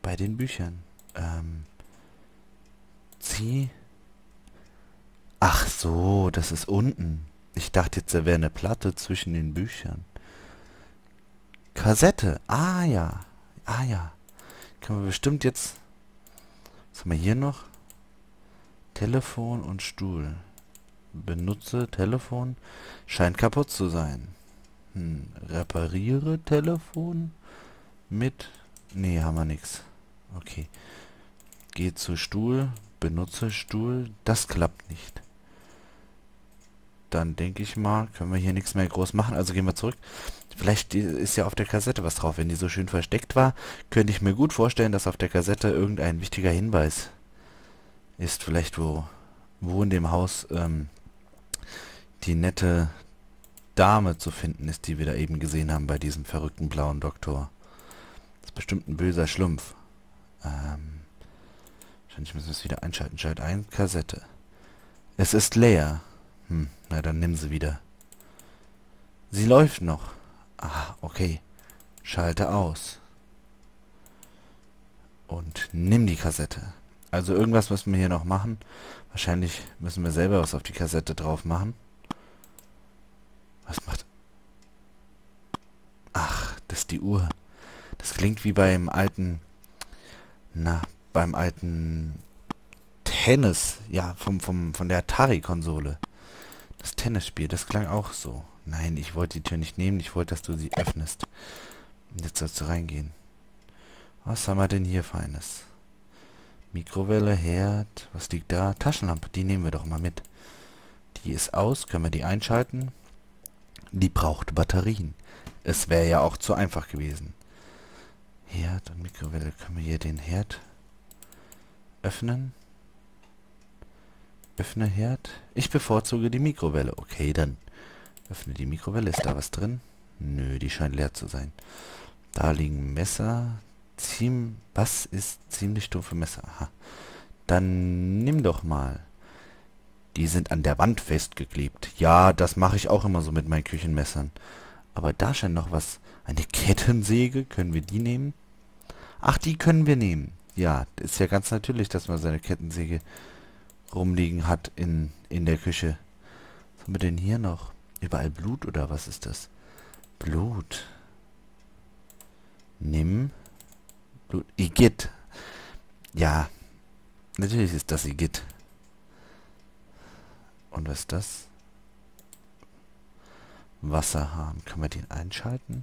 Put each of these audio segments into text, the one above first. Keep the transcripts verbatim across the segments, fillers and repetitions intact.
bei den Büchern. Ähm, zieh. Ach so, das ist unten. Ich dachte jetzt, da wäre eine Platte zwischen den Büchern. Kassette. Ah ja. Ah ja. Können wir bestimmt jetzt... Was haben wir hier noch? Telefon und Stuhl. Benutze Telefon. Scheint kaputt zu sein. Hm. Repariere Telefon mit... Nee, haben wir nix. Okay. Geh zu Stuhl. Benutze Stuhl. Das klappt nicht. Dann denke ich mal, können wir hier nichts mehr groß machen. Also gehen wir zurück. Vielleicht ist ja auf der Kassette was drauf. Wenn die so schön versteckt war, könnte ich mir gut vorstellen, dass auf der Kassette irgendein wichtiger Hinweis ist. Vielleicht wo, wo in dem Haus ähm, die nette Dame zu finden ist, die wir da eben gesehen haben bei diesem verrückten blauen Doktor. Das ist bestimmt ein böser Schlumpf. Ähm, wahrscheinlich müssen wir es wieder einschalten. Schalt ein, Kassette. Es ist leer. Hm, na dann nimm sie wieder. Sie läuft noch. Ah, okay. Schalte aus. Und nimm die Kassette. Also irgendwas müssen wir hier noch machen. Wahrscheinlich müssen wir selber was auf die Kassette drauf machen. Was macht... Ach, das ist die Uhr. Das klingt wie beim alten... Na, beim alten... Tennis. Ja, vom, vom, von der Atari-Konsole. Das Tennisspiel, das klang auch so. Nein, ich wollte die Tür nicht nehmen. Ich wollte, dass du sie öffnest. Und jetzt sollst du reingehen. Was haben wir denn hier Feines? Mikrowelle, Herd. Was liegt da? Taschenlampe, die nehmen wir doch mal mit. Die ist aus. Können wir die einschalten? Die braucht Batterien. Es wäre ja auch zu einfach gewesen. Herd und Mikrowelle. Können wir hier den Herd öffnen? Öffne Herd. Ich bevorzuge die Mikrowelle. Okay, dann öffne die Mikrowelle. Ist da was drin? Nö, die scheint leer zu sein. Da liegen Messer. Ziem was ist ziemlich stumpfe Messer? Aha. Dann nimm doch mal. Die sind an der Wand festgeklebt. Ja, das mache ich auch immer so mit meinen Küchenmessern. Aber da scheint noch was. Eine Kettensäge. Können wir die nehmen? Ach, die können wir nehmen. Ja, ist ja ganz natürlich, dass man seine Kettensäge rumliegen hat in, in der Küche. Was haben wir denn hier noch? Überall Blut oder was ist das? Blut. Nimm. Blut. Igitt. Ja. Natürlich ist das Igitt. Und was ist das? Wasserhahn. Können wir den einschalten?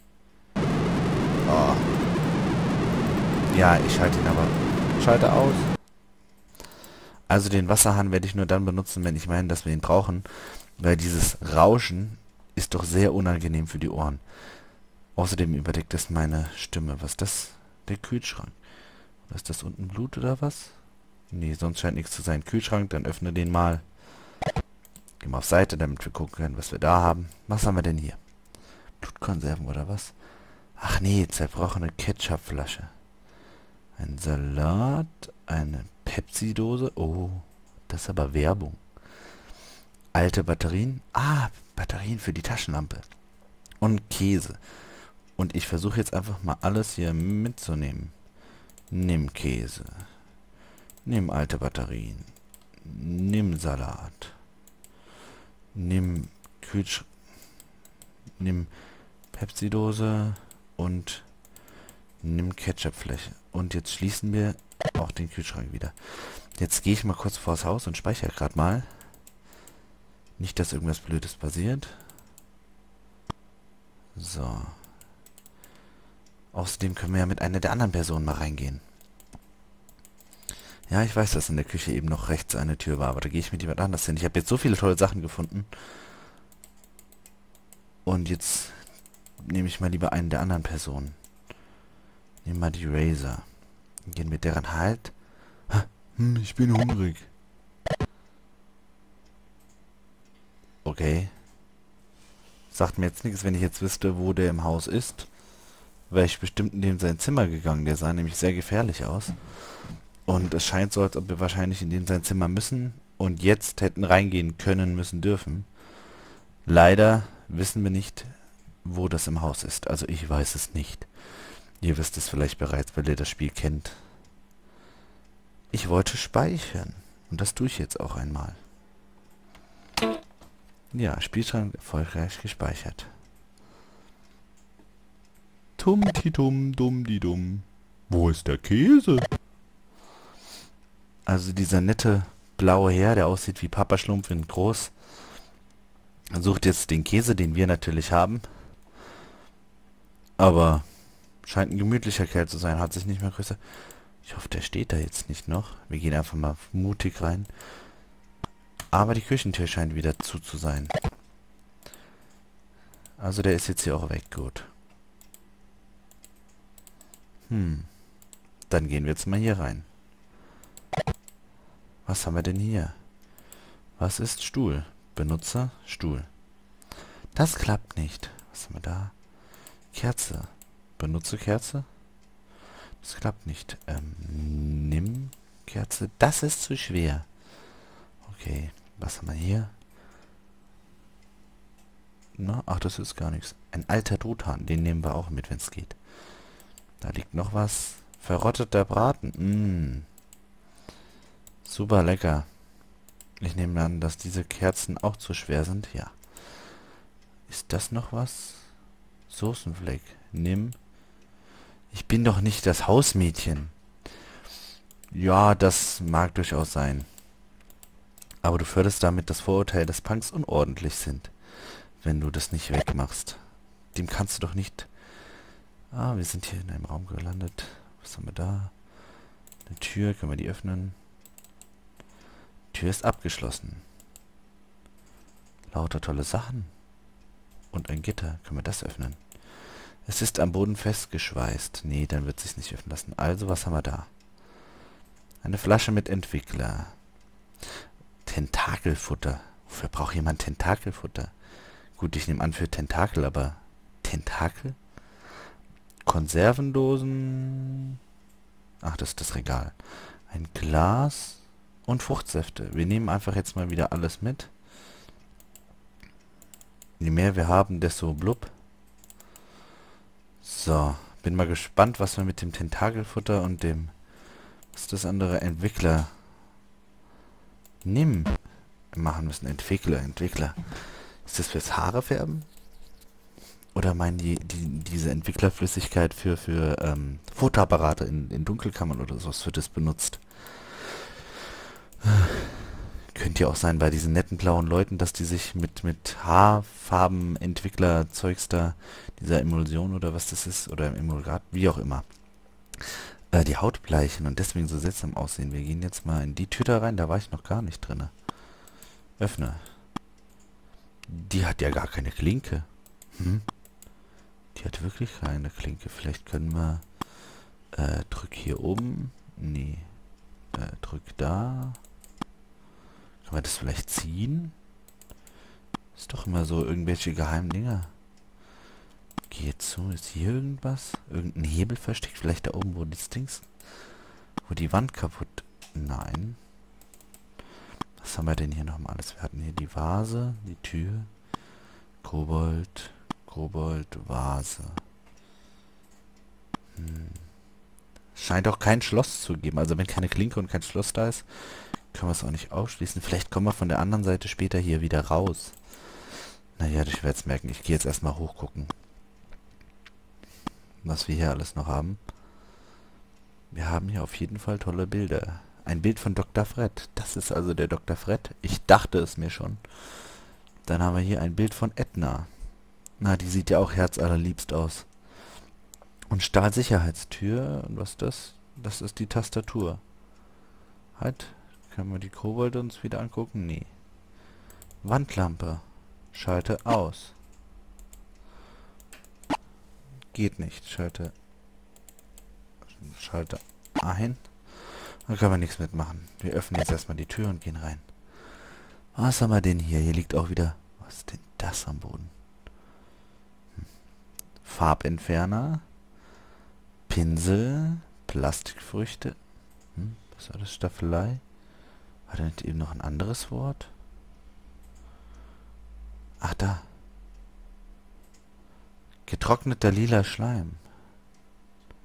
Oh. Ja, ich schalte ihn aber. Schalte aus. Also den Wasserhahn werde ich nur dann benutzen, wenn ich meine, dass wir ihn brauchen. Weil dieses Rauschen ist doch sehr unangenehm für die Ohren. Außerdem überdeckt es meine Stimme. Was ist das? Der Kühlschrank. Was ist das unten? Blut oder was? Nee, sonst scheint nichts zu sein. Kühlschrank, dann öffne den mal. Gehen wir auf Seite, damit wir gucken können, was wir da haben. Was haben wir denn hier? Blutkonserven oder was? Ach nee, zerbrochene Ketchupflasche. Ein Salat, eine Pepsi-Dose. Oh, das ist aber Werbung. Alte Batterien. Ah, Batterien für die Taschenlampe. Und Käse. Und ich versuche jetzt einfach mal alles hier mitzunehmen. Nimm Käse. Nimm alte Batterien. Nimm Salat. Nimm Kühlschrank. Nimm Pepsi-Dose. Und nimm Ketchupfläche. Und jetzt schließen wir auch den Kühlschrank wieder. Jetzt gehe ich mal kurz vors Haus und speichere gerade mal. Nicht, dass irgendwas Blödes passiert. So. Außerdem können wir ja mit einer der anderen Personen mal reingehen. Ja, ich weiß, dass in der Küche eben noch rechts eine Tür war, aber da gehe ich mit jemand anders hin. Ich habe jetzt so viele tolle Sachen gefunden. Und jetzt nehme ich mal lieber einen der anderen Personen. Nehmen wir die Razor. Dann gehen wir deren Halt. Hm, ich bin hungrig. Okay. Sagt mir jetzt nichts, wenn ich jetzt wüsste, wo der im Haus ist. Wäre ich bestimmt in dem sein Zimmer gegangen. Der sah nämlich sehr gefährlich aus. Und es scheint so, als ob wir wahrscheinlich in dem sein Zimmer müssen und jetzt hätten reingehen können, müssen, dürfen. Leider wissen wir nicht, wo das im Haus ist. Also ich weiß es nicht. Ihr wisst es vielleicht bereits, weil ihr das Spiel kennt. Ich wollte speichern. Und das tue ich jetzt auch einmal. Ja, Spielstand erfolgreich gespeichert. Tum-ti-tum, dumm-di-dumm. Wo ist der Käse? Also dieser nette blaue Herr, der aussieht wie Papa Schlumpf in groß, sucht jetzt den Käse, den wir natürlich haben. Aber scheint ein gemütlicher Kerl zu sein, hat sich nicht mehr größer... Ich hoffe, der steht da jetzt nicht noch. Wir gehen einfach mal mutig rein. Aber die Küchentür scheint wieder zu zu sein. Also der ist jetzt hier auch weg, gut. Hm. Dann gehen wir jetzt mal hier rein. Was haben wir denn hier? Was ist Stuhl? Benutzer, Stuhl. Das klappt nicht. Was haben wir da? Kerze. Benutze Kerze. Das klappt nicht. Ähm, nimm Kerze. Das ist zu schwer. Okay, was haben wir hier? Na, ach, das ist gar nichts. Ein alter Truthahn. Den nehmen wir auch mit, wenn es geht. Da liegt noch was. Verrotteter Braten. Mmh. Super lecker. Ich nehme an, dass diese Kerzen auch zu schwer sind. Ja. Ist das noch was? Soßenfleck. Nimm. Ich bin doch nicht das Hausmädchen. Ja, das mag durchaus sein. Aber du förderst damit das Vorurteil, dass Punks unordentlich sind, wenn du das nicht wegmachst. Dem kannst du doch nicht... Ah, wir sind hier in einem Raum gelandet. Was haben wir da? Eine Tür, können wir die öffnen? Die Tür ist abgeschlossen. Lauter tolle Sachen. Und ein Gitter, können wir das öffnen? Es ist am Boden festgeschweißt. Nee, dann wird es sich nicht öffnen lassen. Also, was haben wir da? Eine Flasche mit Entwickler. Tentakelfutter. Wofür braucht jemand Tentakelfutter? Gut, ich nehme an für Tentakel, aber Tentakel? Konservendosen. Ach, das ist das Regal. Ein Glas und Fruchtsäfte. Wir nehmen einfach jetzt mal wieder alles mit. Je mehr wir haben, desto blub. So, bin mal gespannt, was wir mit dem Tentakelfutter und dem... Was ist das andere? Entwickler. Nimm. Machen müssen. Entwickler, Entwickler. Ist das fürs Haare färben? Oder meinen die, die diese Entwicklerflüssigkeit für, für ähm, Fotoapparate in, in Dunkelkammern oder sowas wird es benutzt? Könnte ja auch sein bei diesen netten blauen Leuten, dass die sich mit, mit Haarfarben-Entwickler-Zeugs da, dieser Emulsion oder was das ist, oder Emulgat, wie auch immer, äh, die Haut bleichen und deswegen so seltsam aussehen. Wir gehen jetzt mal in die Tür da rein, da war ich noch gar nicht drin. Öffne. Die hat ja gar keine Klinke. Hm? Die hat wirklich keine Klinke. Vielleicht können wir... Äh, drück hier oben. Nee. Äh, drück da. Kann man das vielleicht ziehen? Ist doch immer so irgendwelche geheimen Dinger. Geh jetzt zu. Ist hier irgendwas? Irgendein Hebel versteckt? Vielleicht da oben, wo das Dings... Wo die Wand kaputt... Nein. Was haben wir denn hier nochmal alles? Wir hatten hier die Vase, die Tür, Kobold, Kobold, Vase. Hm. Scheint auch kein Schloss zu geben. Also wenn keine Klinke und kein Schloss da ist, können wir es auch nicht ausschließen. Vielleicht kommen wir von der anderen Seite später hier wieder raus. Naja, ich werde es merken. Ich gehe jetzt erstmal hochgucken, was wir hier alles noch haben. Wir haben hier auf jeden Fall tolle Bilder. Ein Bild von Doktor Fred. Das ist also der Doktor Fred. Ich dachte es mir schon. Dann haben wir hier ein Bild von Edna. Na, die sieht ja auch herzallerliebst aus. Und Stahlsicherheitstür. Und was ist das? Das ist die Tastatur. Halt. Können wir die Kobolde uns wieder angucken? Nee. Wandlampe. Schalte aus. Geht nicht. Schalte. Schalte ein. Da können wir nichts mitmachen. Wir öffnen jetzt erstmal die Tür und gehen rein. Was haben wir denn hier? Hier liegt auch wieder... Was ist denn das am Boden? Hm. Farbentferner. Pinsel. Plastikfrüchte. Hm, was war das? Staffelei? War da nicht eben noch ein anderes Wort? Ach, da. Getrockneter lila Schleim.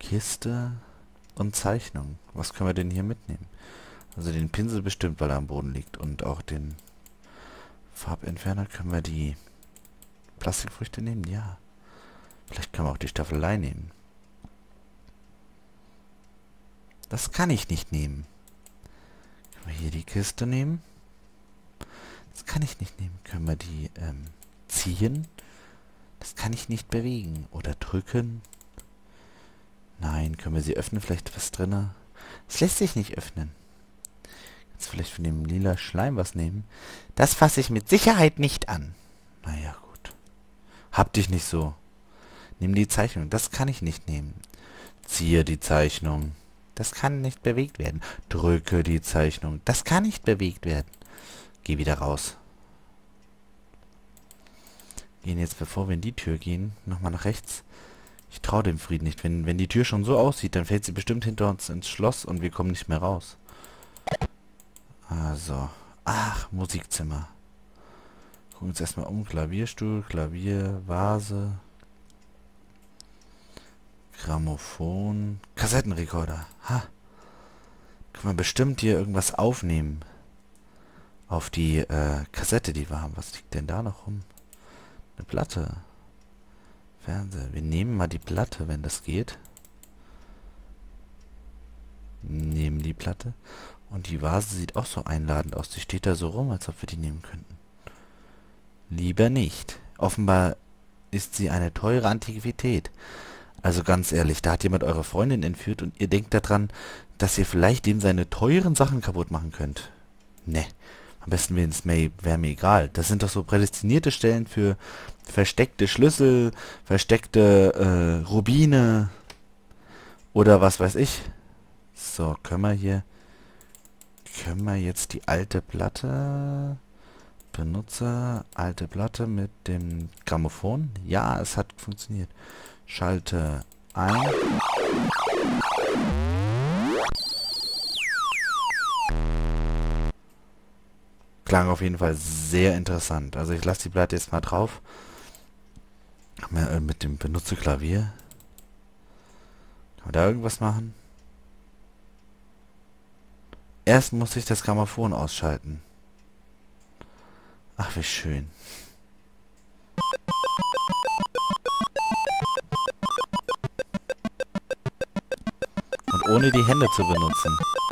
Kiste und Zeichnung. Was können wir denn hier mitnehmen? Also den Pinsel bestimmt, weil er am Boden liegt. Und auch den Farbentferner. Können wir die Plastikfrüchte nehmen? Ja. Vielleicht können wir auch die Staffelei nehmen. Das kann ich nicht nehmen. Können wir hier die Kiste nehmen? Das kann ich nicht nehmen. Können wir die ähm, ziehen? Das kann ich nicht bewegen. Oder drücken? Nein. Können wir sie öffnen? Vielleicht was drin? Das lässt sich nicht öffnen. Jetzt vielleicht von dem lila Schleim was nehmen? Das fasse ich mit Sicherheit nicht an. Naja, gut. Hab dich nicht so. Nimm die Zeichnung. Das kann ich nicht nehmen. Ziehe die Zeichnung. Das kann nicht bewegt werden. Drücke die Zeichnung. Das kann nicht bewegt werden. Geh wieder raus. Gehen jetzt, bevor wir in die Tür gehen, nochmal nach rechts. Ich traue dem Frieden nicht. Wenn, wenn die Tür schon so aussieht, dann fällt sie bestimmt hinter uns ins Schloss und wir kommen nicht mehr raus. Also. Ach, Musikzimmer. Gucken uns erstmal um. Klavierstuhl, Klavier, Vase. Grammophon. Kassettenrekorder. Ha. Kann man bestimmt hier irgendwas aufnehmen. Auf die äh, Kassette, die wir haben. Was liegt denn da noch rum? Eine Platte. Fernseher. Wir nehmen mal die Platte, wenn das geht. Nehmen die Platte. Und die Vase sieht auch so einladend aus. Die steht da so rum, als ob wir die nehmen könnten. Lieber nicht. Offenbar ist sie eine teure Antiquität. Also ganz ehrlich, da hat jemand eure Freundin entführt und ihr denkt daran, dass ihr vielleicht dem seine teuren Sachen kaputt machen könnt. Ne. Am besten wäre mir egal. Das sind doch so prädestinierte Stellen für versteckte Schlüssel, versteckte äh, Rubine oder was weiß ich. So, können wir hier... Können wir jetzt die alte Platte... Benutzer, alte Platte mit dem Grammophon? Ja, es hat funktioniert. Schalte ein. Klang auf jeden Fall sehr interessant. Also ich lasse die Platte jetzt mal drauf. Mit dem Benutzerklavier. Kann man da irgendwas machen? Erst muss ich das Grammophon ausschalten. Ach, wie schön. Und ohne die Hände zu benutzen.